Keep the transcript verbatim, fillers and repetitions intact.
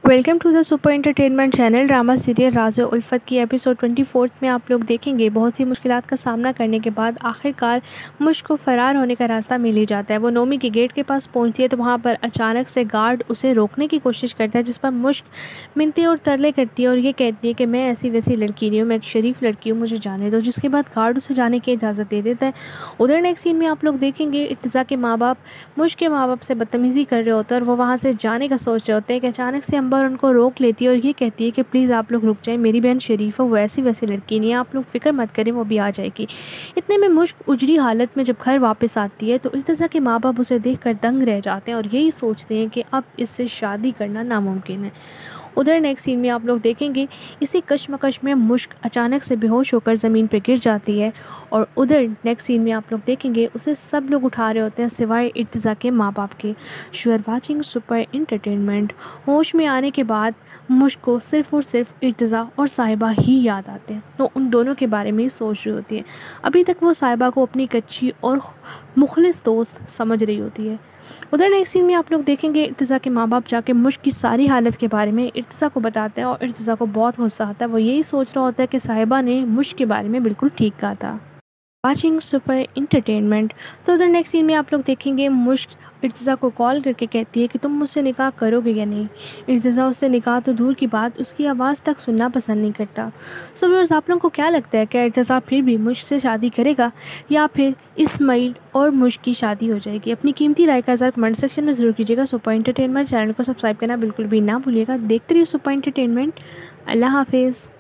Welcome to the super entertainment channel. Drama serial राज़ उल्फत की एपिसोड ट्वेंटी फोर्थ में आप लोग देखेंगे बहुत सी मुश्किलात का सामना करने के बाद आखिरकार मुश्क को फ़रार होने का रास्ता मिल ही जाता है। वो नोमी के गेट के पास पहुंचती है तो वहां पर अचानक से गार्ड उसे रोकने की कोशिश करता है, जिस पर मुश्क मिनती और तरले करती है और ये कहती है कि मैं ऐसी वैसी लड़की नहीं हूँ, मैं एक शरीफ लड़की हूँ, मुझे जाने दो। जिसके बाद गार्ड उसे जाने की इजाज़त दे देता है। उधर नेक्स्ट सीन में आप लोग देखेंगे इर्तिज़ा के माँ बाप मुश्क के माँ बाप से बदतमीज़ी कर रहे होते हैं और वो वहाँ से जाने का सोच रहे होते हैं कि अचानक से अंबर उनको रोक लेती है और ये कहती है कि प्लीज़ आप लोग रुक जाएं, मेरी बहन शरीफ है, वो ऐसी वैसी लड़की नहीं है, आप लोग फ़िक्र मत करें, वो भी आ जाएगी। इतने में मुश्क उजड़ी हालत में जब घर वापस आती है तो इर्तिज़ा के माँ बाप उसे देखकर दंग रह जाते हैं और यही सोचते हैं कि अब इससे शादी करना नामुमकिन है। उधर नेक्स्ट सीन में आप लोग देखेंगे इसी कश्मकश में मुश्क अचानक से बेहोश होकर ज़मीन पर गिर जाती है और उधर नेक्स्ट सीन में आप लोग देखेंगे उसे सब लोग उठा रहे होते हैं सिवाय इर्तिज़ा के माँ बाप के। You are watching super entertainment. होश में आने के बाद मुश्क को सिर्फ़ और सिर्फ इर्तिज़ा और साहिबा ही याद आते हैं, तो उन दोनों के बारे में ही सोच रही होती है। अभी तक वो साहिबा को अपनी कच्ची और मुखलिस दोस्त समझ रही होती है। उधर नेक्स्ट सीन में आप लोग देखेंगे इर्तिज़ा के माँ बाप जाके मुश्क की सारी हालत के बारे में इर्तिज़ा को बताते हैं और इर्तिज़ा को बहुत गुस्सा आता है। वो यही सोच रहा होता है कि साहिबा ने मुश्क के बारे में बिल्कुल ठीक कहा था। Watching super entertainment. तो उधर नेक्स्ट सीन में आप लोग देखेंगे मुश्क इर्तिज़ा को कॉल करके कहती है कि तुम मुझसे निकाह करोगे या नहीं। इर्तिज़ा उससे निकाह तो दूर की बात, उसकी आवाज़ तक सुनना पसंद नहीं करता। सो व्यूअर्स, आप लोगों को क्या लगता है, क्या इर्तिज़ा फिर भी मुश्क से शादी करेगा या फिर इस्माइल और मुश्क की शादी हो जाएगी? अपनी कीमती राय का इज़हार कमेंट सेक्शन में ज़रूर कीजिएगा। सुपर एंटरटेनमेंट चैनल को सब्सक्राइब करना बिल्कुल भी ना भूलिएगा। देखते रहिए सुपर एंटरटेनमेंट। अल्लाह हाफिज़।